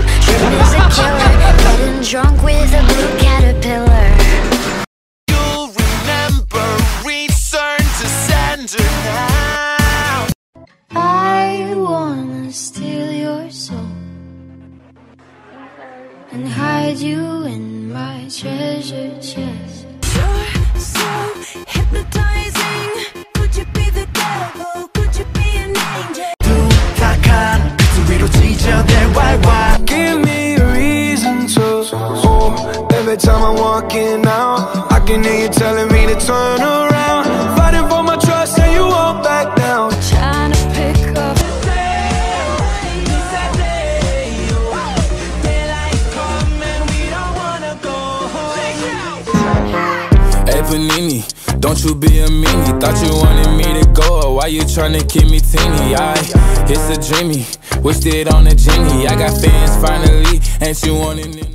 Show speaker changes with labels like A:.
A: Shit is a killer, getting drunk with a blue caterpillar.
B: You'll remember, return to sender now.
A: I wanna steal your soul and hide you in my treasure chest.
C: You're so hypnotizing. Could you be the devil? Could you be an angel?
B: 둔탁한 그 위로 찢어대 why
D: Give me a reason to. Oh, every time I'm walking out, I can hear you telling me to turn around. Fighting for my trust and you won't back down.
C: Trying to pick up.
E: Hey Panini, don't you be a meanie. Thought you wanted me to go, or why you tryna keep me teeny? It's a dreamy, wished it on a genie. I got fans finally, ain't you wanting it?